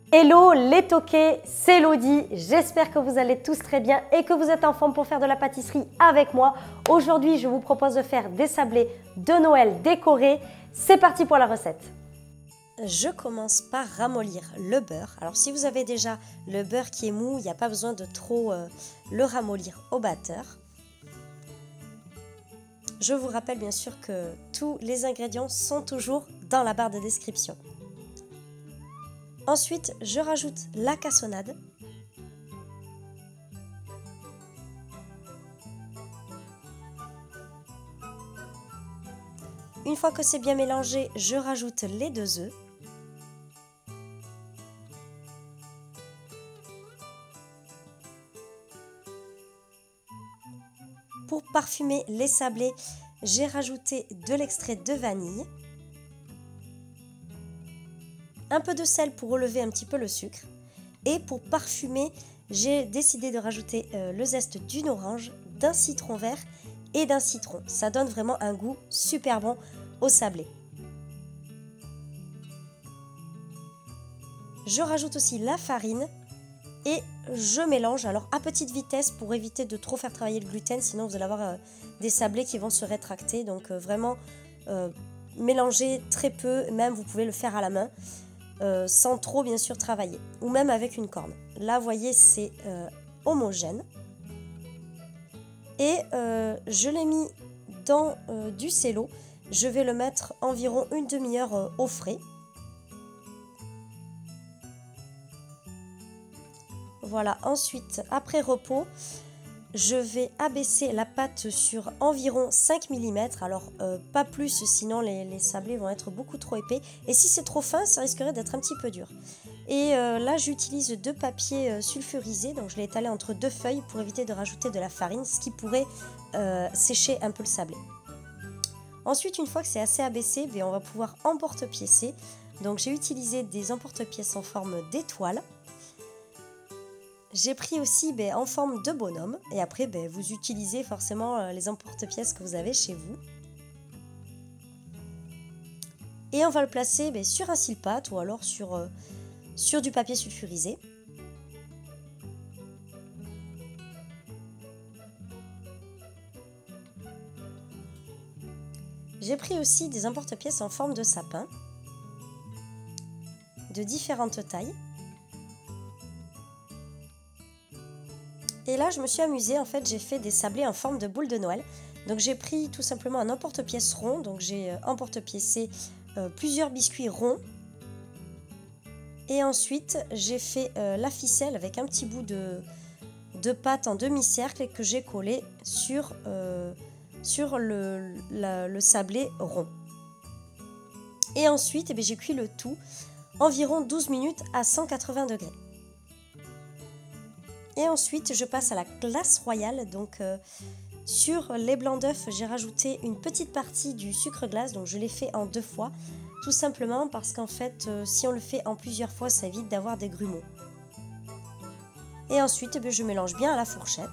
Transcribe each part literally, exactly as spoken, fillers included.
Hello les toqués, c'est Elodie, j'espère que vous allez tous très bien et que vous êtes en forme pour faire de la pâtisserie avec moi. Aujourd'hui, je vous propose de faire des sablés de Noël décorés. C'est parti pour la recette. Je commence par ramollir le beurre. Alors si vous avez déjà le beurre qui est mou, il n'y a pas besoin de trop euh, le ramollir au batteur. Je vous rappelle bien sûr que tous les ingrédients sont toujours dans la barre de description. Ensuite, je rajoute la cassonade. Une fois que c'est bien mélangé, je rajoute les deux œufs. Pour parfumer les sablés, j'ai rajouté de l'extrait de vanille. Un peu de sel pour relever un petit peu le sucre. Et pour parfumer, j'ai décidé de rajouter euh, le zeste d'une orange, d'un citron vert et d'un citron. Ça donne vraiment un goût super bon au sablé. Je rajoute aussi la farine et je mélange alors à petite vitesse pour éviter de trop faire travailler le gluten, sinon vous allez avoir euh, des sablés qui vont se rétracter. Donc euh, vraiment euh, mélanger très peu, même vous pouvez le faire à la main. Euh, sans trop bien sûr travailler, ou même avec une corne. Là vous voyez c'est euh, homogène et euh, je l'ai mis dans euh, du cello. Je vais le mettre environ une demi-heure euh, au frais. Voilà, ensuite après repos, je vais abaisser la pâte sur environ cinq millimètres, alors euh, pas plus, sinon les, les sablés vont être beaucoup trop épais. Et si c'est trop fin, ça risquerait d'être un petit peu dur. Et euh, là, j'utilise deux papiers euh, sulfurisés, donc je l'ai étalé entre deux feuilles pour éviter de rajouter de la farine, ce qui pourrait euh, sécher un peu le sablé. Ensuite, une fois que c'est assez abaissé, bien, on va pouvoir emporte-piécer. Donc j'ai utilisé des emporte-pièces en forme d'étoile. J'ai pris aussi ben, en forme de bonhomme et après ben, vous utilisez forcément euh, les emporte-pièces que vous avez chez vous. Et on va le placer ben, sur un cile-pâte ou alors sur, euh, sur du papier sulfurisé. J'ai pris aussi des emporte-pièces en forme de sapin de différentes tailles. Et là, je me suis amusée, en fait, j'ai fait des sablés en forme de boule de Noël. Donc j'ai pris tout simplement un emporte-pièce rond, donc j'ai euh, emporte-piécé euh, plusieurs biscuits ronds. Et ensuite, j'ai fait euh, la ficelle avec un petit bout de, de pâte en demi-cercle que j'ai collé sur, euh, sur le, la, le sablé rond. Et ensuite, eh j'ai cuit le tout environ douze minutes à cent quatre-vingts degrés. Et ensuite, je passe à la glace royale. Donc, euh, sur les blancs d'œufs, j'ai rajouté une petite partie du sucre glace. Donc, je l'ai fait en deux fois. Tout simplement parce qu'en fait, euh, si on le fait en plusieurs fois, ça évite d'avoir des grumeaux. Et ensuite, eh bien, je mélange bien à la fourchette.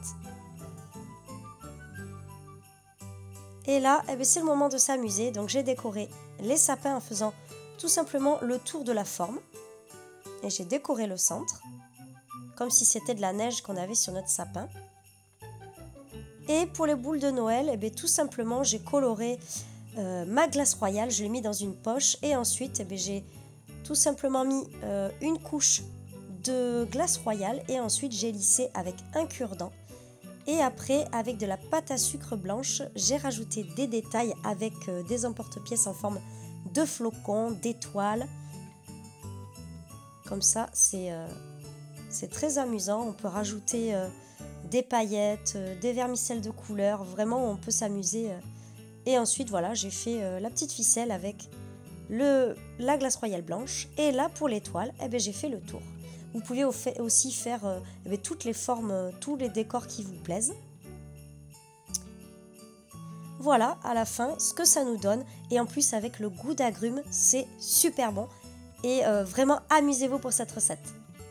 Et là, eh c'est le moment de s'amuser. Donc, j'ai décoré les sapins en faisant tout simplement le tour de la forme. Et j'ai décoré le centre, comme si c'était de la neige qu'on avait sur notre sapin. Et pour les boules de Noël, eh bien, tout simplement, j'ai coloré euh, ma glace royale, je l'ai mis dans une poche et ensuite, eh bien, j'ai tout simplement mis euh, une couche de glace royale et ensuite j'ai lissé avec un cure-dent. Et après, avec de la pâte à sucre blanche, j'ai rajouté des détails avec euh, des emporte-pièces en forme de flocons, d'étoiles. Comme ça, c'est... Euh, C'est très amusant, on peut rajouter euh, des paillettes, euh, des vermicelles de couleur, vraiment on peut s'amuser. Euh. Et ensuite voilà, j'ai fait euh, la petite ficelle avec le, la glace royale blanche. Et là pour l'étoile, eh ben, j'ai fait le tour. Vous pouvez aussi faire euh, eh ben, toutes les formes, euh, tous les décors qui vous plaisent. Voilà à la fin ce que ça nous donne. Et en plus avec le goût d'agrumes, c'est super bon. Et euh, vraiment amusez-vous pour cette recette.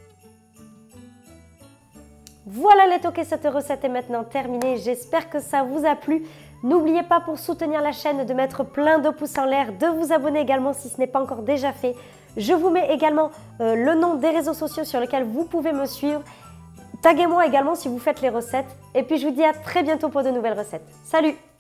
Voilà les toqués, cette recette est maintenant terminée. J'espère que ça vous a plu. N'oubliez pas, pour soutenir la chaîne, de mettre plein de pouces en l'air, de vous abonner également si ce n'est pas encore déjà fait. Je vous mets également euh, le nom des réseaux sociaux sur lesquels vous pouvez me suivre. Taguez-moi également si vous faites les recettes. Et puis je vous dis à très bientôt pour de nouvelles recettes. Salut!